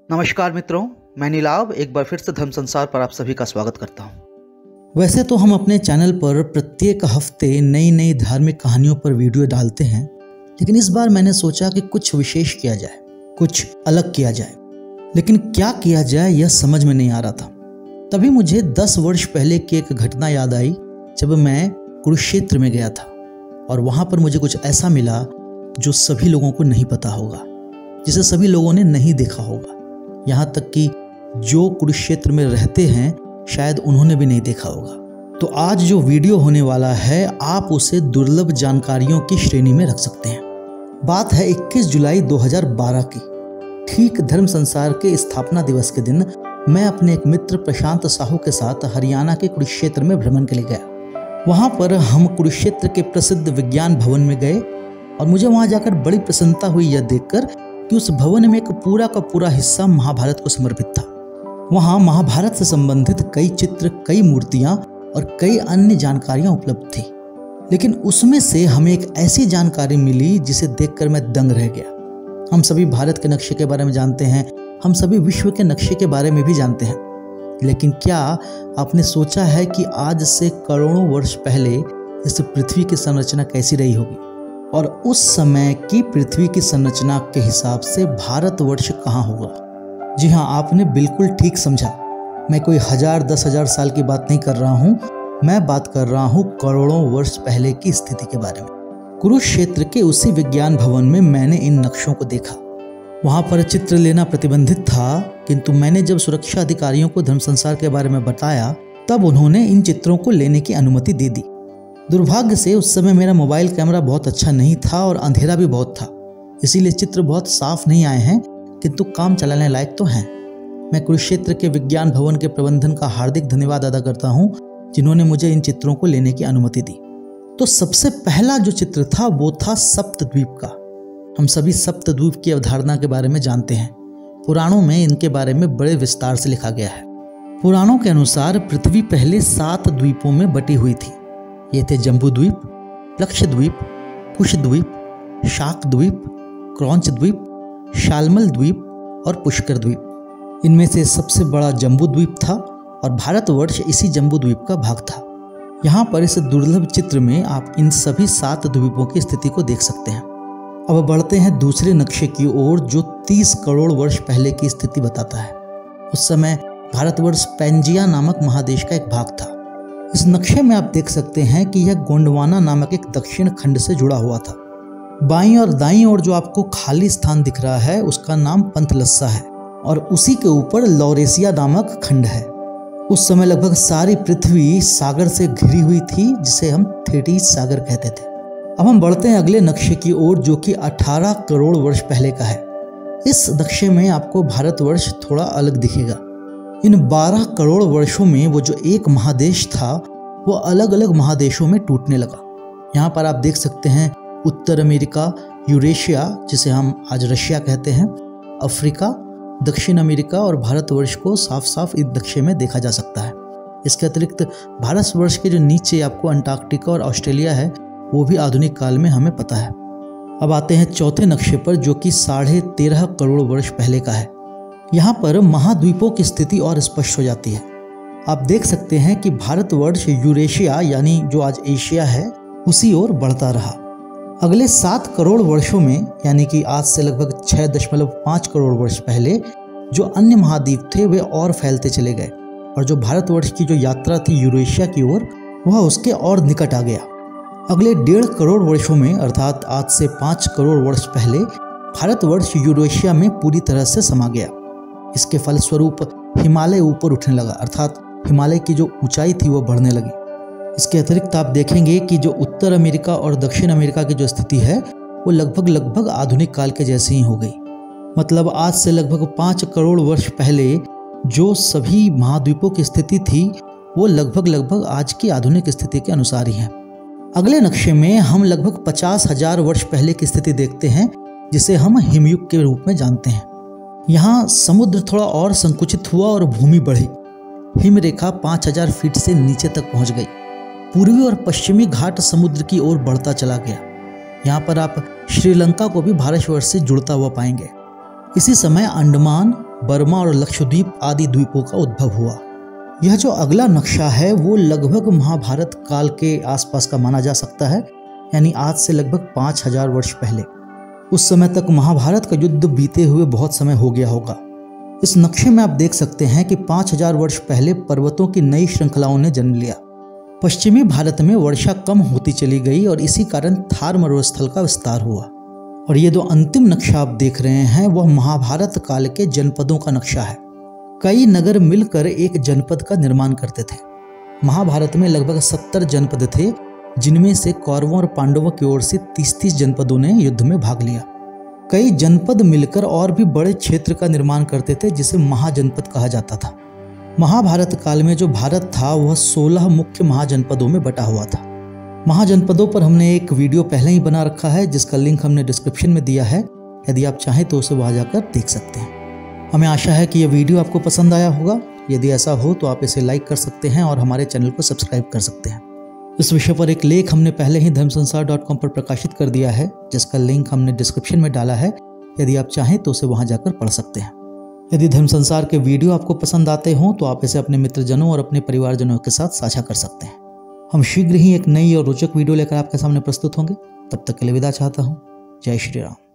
नमस्कार मित्रों, मैं नीलाभ एक बार फिर से धर्म संसार पर आप सभी का स्वागत करता हूँ। वैसे तो हम अपने चैनल पर प्रत्येक हफ्ते नई नई धार्मिक कहानियों पर वीडियो डालते हैं, लेकिन इस बार मैंने सोचा कि कुछ विशेष किया जाए, कुछ अलग किया जाए। लेकिन क्या किया जाए यह समझ में नहीं आ रहा था। तभी मुझे 10 वर्ष पहले की एक घटना याद आई, जब मैं कुरुक्षेत्र में गया था और वहाँ पर मुझे कुछ ऐसा मिला जो सभी लोगों को नहीं पता होगा, जिसे सभी लोगों ने नहीं देखा होगा। यहाँ तक कि जो कुरुक्षेत्र में रहते हैं शायद उन्होंने भी नहीं देखा होगा। तो आज जो वीडियो होने वाला है आप उसे दुर्लभ जानकारियों की श्रेणी में रख सकते हैं। बात है 21 जुलाई 2012 की। ठीक धर्म संसार के स्थापना दिवस के दिन मैं अपने एक मित्र प्रशांत साहू के साथ हरियाणा के कुरुक्षेत्र में भ्रमण के लिए गया। वहाँ पर हम कुरुक्षेत्र के प्रसिद्ध विज्ञान भवन में गए और मुझे वहाँ जाकर बड़ी प्रसन्नता हुई यह देखकर कि उस भवन में एक पूरा का पूरा हिस्सा महाभारत को समर्पित था। वहाँ महाभारत से संबंधित कई चित्र, कई मूर्तियाँ और कई अन्य जानकारियाँ उपलब्ध थी। लेकिन उसमें से हमें एक ऐसी जानकारी मिली जिसे देखकर मैं दंग रह गया। हम सभी भारत के नक्शे के बारे में जानते हैं, हम सभी विश्व के नक्शे के बारे में भी जानते हैं, लेकिन क्या आपने सोचा है कि आज से करोड़ों वर्ष पहले इस पृथ्वी की संरचना कैसी रही होगी? और उस समय की पृथ्वी की संरचना के हिसाब से भारतवर्ष कहाँ होगा? जी हाँ, आपने बिल्कुल ठीक समझा। मैं कोई 1000-10,000 साल की बात नहीं कर रहा हूँ, मैं बात कर रहा हूँ करोड़ों वर्ष पहले की स्थिति के बारे में। कुरुक्षेत्र के उसी विज्ञान भवन में मैंने इन नक्शों को देखा। वहाँ पर चित्र लेना प्रतिबंधित था, किंतु मैंने जब सुरक्षा अधिकारियों को धर्म संसार के बारे में बताया तब उन्होंने इन चित्रों को लेने की अनुमति दे दी। दुर्भाग्य से उस समय मेरा मोबाइल कैमरा बहुत अच्छा नहीं था और अंधेरा भी बहुत था, इसीलिए चित्र बहुत साफ नहीं आए हैं, किंतु काम चलाने लायक तो हैं। मैं कुरुक्षेत्र के विज्ञान भवन के प्रबंधन का हार्दिक धन्यवाद अदा करता हूँ, जिन्होंने मुझे इन चित्रों को लेने की अनुमति दी। तो सबसे पहला जो चित्र था वो था सप्तद्वीप का। हम सभी सप्तद्वीप की अवधारणा के बारे में जानते हैं। पुराणों में इनके बारे में बड़े विस्तार से लिखा गया है। पुराणों के अनुसार पृथ्वी पहले 7 द्वीपों में बटी हुई थी। ये थे जम्बूद्वीप, लक्षद्वीप, कुशद्वीप, शाकद्वीप, क्रौंचद्वीप, शालमल द्वीप और पुष्कर द्वीप। इनमें से सबसे बड़ा जम्बूद्वीप था और भारतवर्ष इसी जम्बूद्वीप का भाग था। यहाँ पर इस दुर्लभ चित्र में आप इन सभी 7 द्वीपों की स्थिति को देख सकते हैं। अब बढ़ते हैं दूसरे नक्शे की ओर, जो 30 करोड़ वर्ष पहले की स्थिति बताता है। उस समय भारतवर्ष पैंजिया नामक महादेश का एक भाग था। इस नक्शे में आप देख सकते हैं कि यह गोंडवाना नामक एक दक्षिण खंड से जुड़ा हुआ था। बाईं और दाईं ओर जो आपको खाली स्थान दिख रहा है उसका नाम पंथलस्सा है और उसी के ऊपर लौरेसिया नामक खंड है। उस समय लगभग सारी पृथ्वी सागर से घिरी हुई थी, जिसे हम थेटीज सागर कहते थे। अब हम बढ़ते हैं अगले नक्शे की ओर, जो कि 18 करोड़ वर्ष पहले का है। इस नक्शे में आपको भारतवर्ष थोड़ा अलग दिखेगा। इन 12 करोड़ वर्षों में वो जो एक महादेश था वो अलग अलग महादेशों में टूटने लगा। यहाँ पर आप देख सकते हैं उत्तर अमेरिका, यूरेशिया जिसे हम आज रशिया कहते हैं, अफ्रीका, दक्षिण अमेरिका और भारतवर्ष को साफ साफ इस नक्शे में देखा जा सकता है। इसके अतिरिक्त भारतवर्ष के जो नीचे आपको अंटार्कटिका और ऑस्ट्रेलिया है वो भी आधुनिक काल में हमें पता है। अब आते हैं चौथे नक्शे पर, जो कि 13.5 करोड़ वर्ष पहले का है। यहाँ पर महाद्वीपों की स्थिति और स्पष्ट हो जाती है। आप देख सकते हैं कि भारतवर्ष यूरेशिया यानी जो आज एशिया है उसी ओर बढ़ता रहा। अगले 7 करोड़ वर्षों में, यानी कि आज से लगभग 6.5 करोड़ वर्ष पहले, जो अन्य महाद्वीप थे वे और फैलते चले गए और जो भारतवर्ष की जो यात्रा थी यूरेशिया की ओर वह उसके और निकट आ गया। अगले 1.5 करोड़ वर्षों में, अर्थात आज से 5 करोड़ वर्ष पहले, भारतवर्ष यूरेशिया में पूरी तरह से समा गया। इसके फलस्वरूप हिमालय ऊपर उठने लगा, अर्थात हिमालय की जो ऊंचाई थी वो बढ़ने लगी। इसके अतिरिक्त आप देखेंगे कि जो उत्तर अमेरिका और दक्षिण अमेरिका की जो स्थिति है वो लगभग आधुनिक काल के जैसी ही हो गई। मतलब आज से लगभग 5 करोड़ वर्ष पहले जो सभी महाद्वीपों की स्थिति थी वो लगभग आज की आधुनिक स्थिति के अनुसार ही है। अगले नक्शे में हम लगभग 50,000 वर्ष पहले की स्थिति देखते हैं, जिसे हम हिमयुग के रूप में जानते हैं। यहाँ समुद्र थोड़ा और संकुचित हुआ और भूमि बढ़ी। हिमरेखा 5000 फीट से नीचे तक पहुंच गई। पूर्वी और पश्चिमी घाट समुद्र की ओर बढ़ता चला गया। यहाँ पर आप श्रीलंका को भी भारतवर्ष से जुड़ता हुआ पाएंगे। इसी समय अंडमान, बर्मा और लक्षद्वीप आदि द्वीपों का उद्भव हुआ। यह जो अगला नक्शा है वो लगभग महाभारत काल के आसपास का माना जा सकता है, यानी आज से लगभग 5000 वर्ष पहले। उस समय तक महाभारत का युद्ध बीते हुए बहुत समय हो गया होगा। इस नक्शे में आप देख सकते हैं कि 5000 वर्ष पहले पर्वतों की नई श्रृंखलाओं ने जन्म लिया। पश्चिमी भारत में वर्षा कम होती चली गई और इसी कारण थार मरुस्थल का विस्तार हुआ। और ये जो अंतिम नक्शा आप देख रहे हैं वह महाभारत काल के जनपदों का नक्शा है। कई नगर मिलकर एक जनपद का निर्माण करते थे। महाभारत में लगभग 70 जनपद थे, जिनमें से कौरवों और पांडवों की ओर से 30-30 जनपदों ने युद्ध में भाग लिया। कई जनपद मिलकर और भी बड़े क्षेत्र का निर्माण करते थे, जिसे महाजनपद कहा जाता था। महाभारत काल में जो भारत था वह 16 मुख्य महाजनपदों में बटा हुआ था। महाजनपदों पर हमने एक वीडियो पहले ही बना रखा है, जिसका लिंक हमने डिस्क्रिप्शन में दिया है। यदि आप चाहें तो उसे वहां जाकर देख सकते हैं। हमें आशा है कि यह वीडियो आपको पसंद आया होगा। यदि ऐसा हो तो आप इसे लाइक कर सकते हैं और हमारे चैनल को सब्सक्राइब कर सकते हैं। इस विषय पर एक लेख हमने पहले ही धर्मसंसार.com पर प्रकाशित कर दिया है, जिसका लिंक हमने डिस्क्रिप्शन में डाला है। यदि आप चाहें तो उसे वहां जाकर पढ़ सकते हैं। यदि धर्मसंसार के वीडियो आपको पसंद आते हों तो आप इसे अपने मित्रजनों और अपने परिवारजनों के साथ साझा कर सकते हैं। हम शीघ्र ही एक नई और रोचक वीडियो लेकर आपके सामने प्रस्तुत होंगे। तब तक के लिए विदा चाहता हूँ। जय श्री राम।